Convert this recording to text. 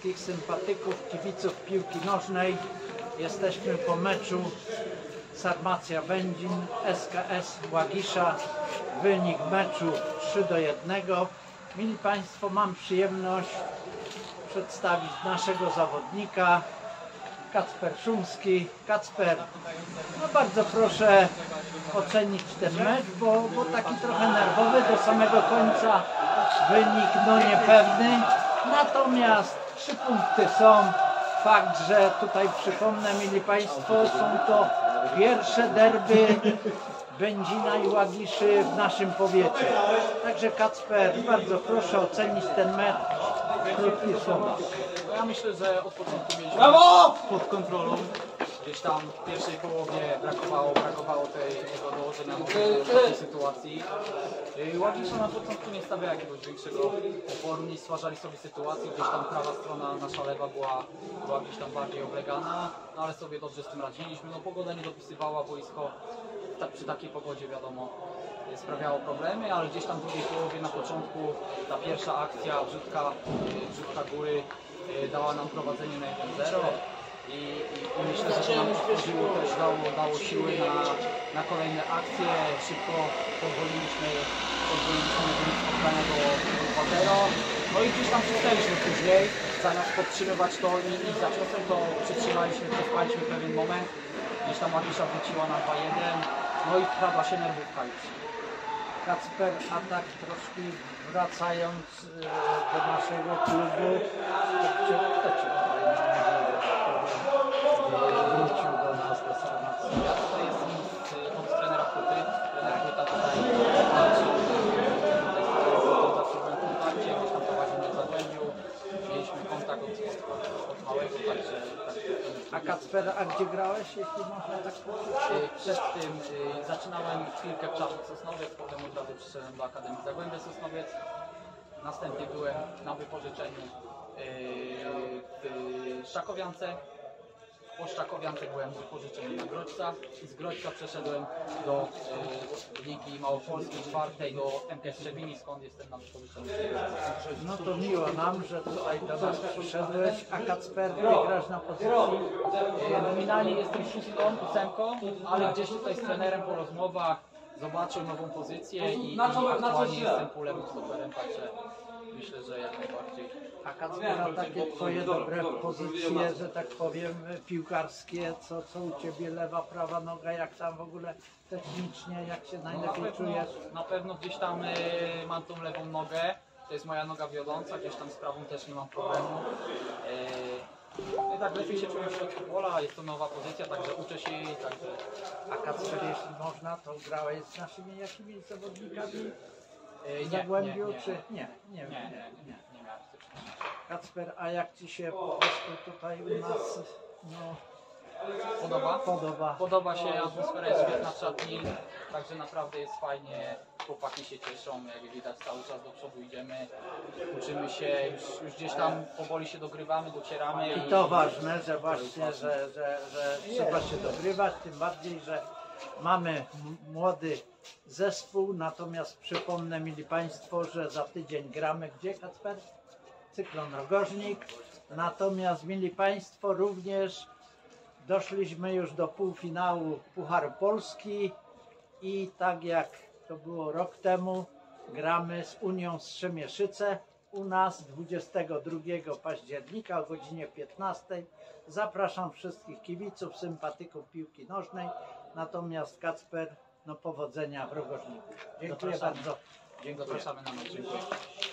wszystkich sympatyków, kibiców piłki nożnej. Jesteśmy po meczu Sarmacja Będzin, SKS Łagisza. Wynik meczu 3-1. Mili Państwo, mam przyjemność przedstawić naszego zawodnika, Kacper Szumski. Kacper, no bardzo proszę ocenić ten mecz, bo taki trochę nerwowy do samego końca, wynik no niepewny, natomiast 3 punkty są. Fakt, że tutaj przypomnę, mili Państwo, są to pierwsze derby Będzina i Łagiszy w naszym powiecie. Także Kacper, bardzo proszę ocenić ten mecz. Krótkie słowa. Ja myślę, że od początku mieliśmy pod kontrolą. Gdzieś tam w pierwszej połowie brakowało tego dołożenia do tej sytuacji. Łagisza na początku nie stawiała jakiegoś większego oporu, nie stwarzali sobie sytuacji. Gdzieś tam prawa strona, nasza lewa była gdzieś tam bardziej oblegana, no ale sobie dobrze z tym radziliśmy. No pogoda nie dopisywała, boisko przy takiej pogodzie wiadomo sprawiało problemy, ale gdzieś tam w drugiej połowie na początku ta pierwsza akcja, wrzutka góry dała nam prowadzenie na 1-0 i myślę, że to nam otworzyło, też dało siły na kolejne akcje. Szybko pozwoliliśmy spotkania do 2-0. No i gdzieś tam przystaliśmy później, zamiast podtrzymywać to i za ciosem, to przytrzymaliśmy, przespaliśmy pewien moment. Gdzieś tam Łagisza wróciła na 2-1, no i wkradła się nerwówka już. Kacper, a tak troszkę wracając do naszego klubu, kto Ci wrócił do nas do Sarmacji? Ja tutaj jestem od trenera Płyty. Trener Płyta tutaj walczy. Zawsze byłem w kontakcie, gdzieś tam prowadził mnie w Zagłębiu. Mieliśmy kontakt od małego, także A Kacper, a gdzie grałeś, jeśli można tak powiedzieć? przed tym zaczynałem chwilkę w Czarnych Sosnowiec, potem od razu przyszedłem do Akademii Zagłębia Sosnowiec. Następnie byłem na wypożyczeniu w Szakowiance. Po Szakowiance byłem wypożyczony na Grodźca i z Grodźca przeszedłem do Ligi Małopolskiej 4, do MKS Trzebini, skąd jestem na wypożyczeniu. No to miło nam, że tutaj do nas przyszedłeś, a Kacper, ty grasz na pozycji? Nominalnie jestem 6., 8., ale gdzieś tutaj z trenerem po rozmowach zobaczył nową pozycję i aktualnie jestem pulem stoperem, także myślę, że jak najbardziej. A Kacper, takie twoje dobre pozycje, że tak powiem, piłkarskie, co u Ciebie lewa, prawa noga, jak tam w ogóle technicznie, jak się najlepiej czujesz? Na pewno gdzieś tam mam tą lewą nogę, to jest moja noga wiodąca, gdzieś tam z prawą też nie mam problemu. I tak lepiej się czuję w środku pola, jest to nowa pozycja, także uczę się jej, także... A Kacper, jeśli można, to grałeś z naszymi jakimiś zawodnikami w Zagłębiu, czy nie? Nie miałem styczności. Kacper, a jak Ci się po prostu tutaj u nas Podoba się, atmosfera jest świetna w szatni, także naprawdę jest fajnie, chłopaki się cieszą, jak widać cały czas do przodu idziemy, uczymy się, już gdzieś tam powoli się dogrywamy, docieramy. I to ważne, że właśnie, że trzeba się dogrywać, tym bardziej, że mamy młody zespół, natomiast przypomnę, mili Państwo, że za tydzień gramy gdzie, Kacper? Cyklon Rogoźnik, natomiast mili Państwo, również doszliśmy już do półfinału Pucharu Polski i tak jak to było rok temu, gramy z Unią Strzemieszyce u nas 22 października o godzinie 15. Zapraszam wszystkich kibiców, sympatyków piłki nożnej, natomiast Kacper, no powodzenia w Rogoźniku. Dziękuję bardzo. Zapraszamy na mecz. Dziękuję.